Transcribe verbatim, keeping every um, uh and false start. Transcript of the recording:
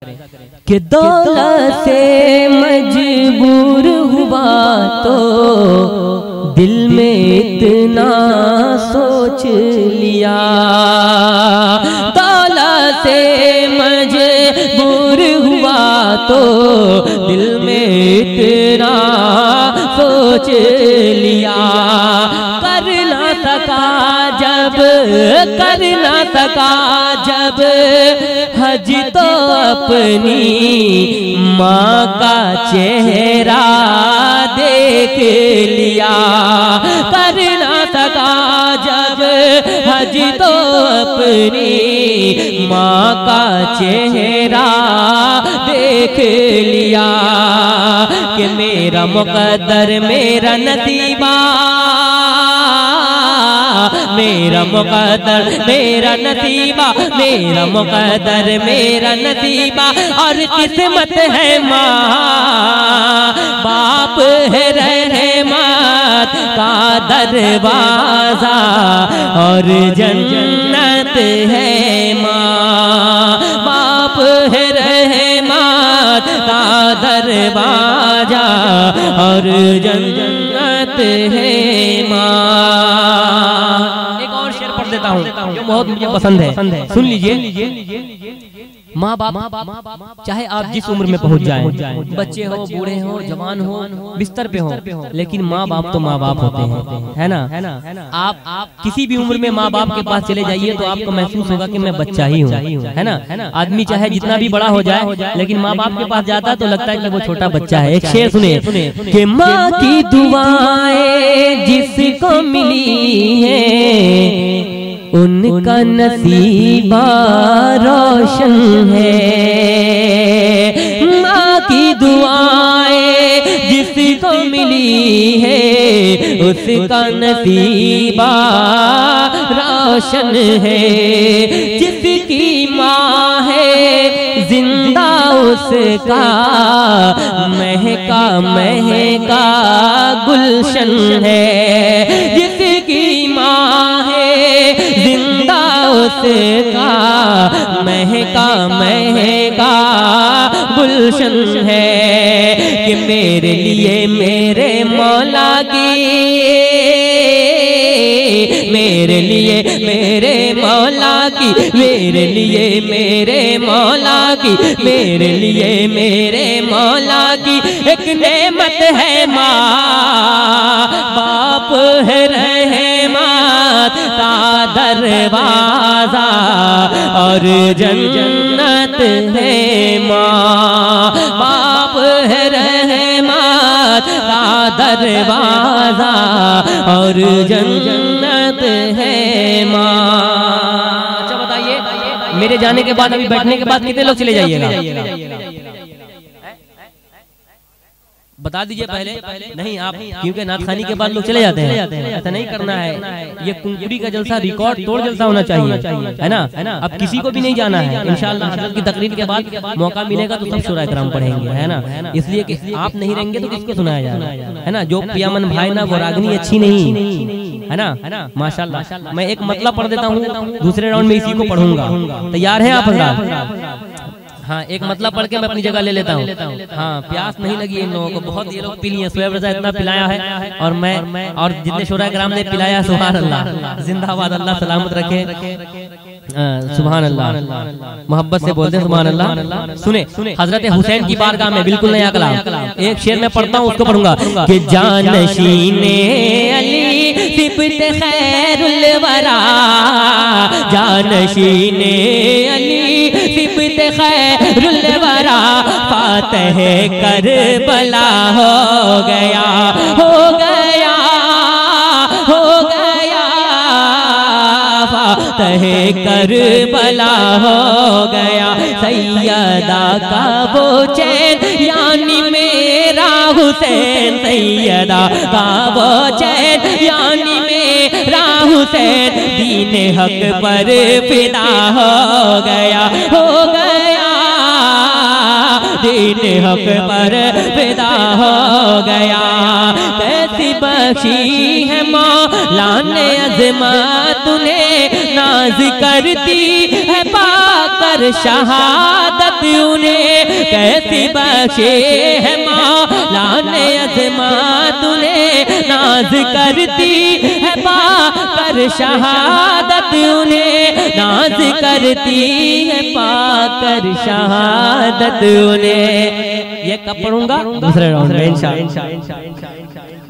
कि दौलत से मजबूर हुआ तो दिल में इतना सोच लिया, दौलत से मजबूर हुआ तो दिल में इतना सोच लिया, कर ना सका जब कर ना सका जब हज तो अपनी माँ का चेहरा देख लिया, कर ना सका जब हज तो अपनी माँ का चेहरा देख लिया, कि मेरा मुक़द्दर मेरा नसीबा, मेरा मुक़द्दर मेरा नसीबा, मेरा मुक़द्दर मेरा नसीबा, और किस्मत है माँ बाप है रहमत का दरवाजा, और जन्नत है माँ बाप है रहमत का दरवाजा, और जन्नत है माँ। देता हूँ जो बहुत मुझे पसंद है, सुन लीजिए। माँ बाप चाहे आप जिस उम्र में पहुँच जाएं, बच्चे हो, बूढ़े हो, जवान हो, बिस्तर पे हो, लेकिन माँ बाप तो माँ बाप होते हैं, है ना, है ना। आप आप किसी भी उम्र में माँ बाप के पास चले जाइए तो आपको महसूस होगा कि मैं बच्चा ही हूँ, है ना, है ना। आदमी चाहे जितना भी बड़ा हो जाए, लेकिन माँ बाप के पास जाता है तो लगता है कि वो छोटा बच्चा है। एक शेर सुने कि माँ की दुआएं जिसको मिली है उनका नसीबा रोशन है, माँ की दुआएं जिसको मिली है उसका नसीबा रोशन है, जिसकी माँ है जिंदा उसका महका महका गुलशन है, जिसकी माँ है जिंदा उसका महका महका गुलशन है, कि मेरे लिए मेरे मौला की, मेरे लिए मेरे मौला की, मेरे लिए मेरे मौला की, मेरे लिए मेरे मौला की एक नेमत है माँ बाप है रहमत का दरवाजा, और जन्नत है माँ बाप है रहमत का दरवाजा, और जन्नत है माँ। अच्छा बताइए, मेरे जाने के बाद अभी बैठने के बाद कितने लोग चले जाइएगा? बता दीजिए पहले, नहीं आप, क्योंकि नाथखानी के बाद लोग चले जाते हैं, ऐसा नहीं करना है। ये कुंकुरी का जलसा रिकॉर्ड तोड़ जलसा होना चाहिए, है ना, है ना। अब किसी को भी नहीं जाना है, इंशाअल्लाह हज़रत की तकरीर के बाद मौका मिलेगा तो सब सूरह इकराम पढ़ेंगे, है ना। इसलिए कि आप नहीं रहेंगे तो किसको सुनाया जाएगा, है ना। जो पियामन भाई ना वो रागनी अच्छी नहीं, है ना, माशाअल्लाह। मैं एक मतलब पढ़ देता हूँ, दूसरे राउंड में इसी को पढ़ूंगा। तैयार हैं आप हज़रात? हाँ, एक मतलब पढ़ के मैं अपनी जगह ले लेता हूँ। हाँ, प्यास नहीं लगी इन लोगों को, बहुत ये लोग पी लिए, सुबह से इतना पिलाया है, और मैं और जितने शोरा ग्राम ने पिलाया, सुभान अल्लाह, जिंदाबाद, अल्लाह सलामत रखे, सुभान अल्लाह, मोहब्बत से बोलते हैं सुभान अल्लाह। सुने, हजरत हुसैन की बारगाह में बिल्कुल नया कलाम, एक शेर में पढ़ता हूँ उसको पढ़ूंगा कि जानशीने अली सिफ़त खैरुल वरा, जानशीने अली सिफ़त खैरुल वरा, फातह करबला हो गया, हो गया, हो गया, फातह करबला हो गया, सैयदा का वो चैन यानी मेरा हुसैन, सैयदा का वो चैन यानी मेरा हुसैन, दीन हक पर फिदा हो गया, हो गया, दीन हक पर फिदा हो गया। कैसी बख्शी है मौला ने अज़मत, तूने नाज करती है पाकर शहादत उन्हें, कैसी बख्शे है मौला ने अज़मात उन्हें, नाज करती है पाकर शहादत उन्हें, नाज करती है पाकर शहादत उन्हें। ये कब पढ़ूंगा? दूसरे राउंड में इंशाअल्लाह।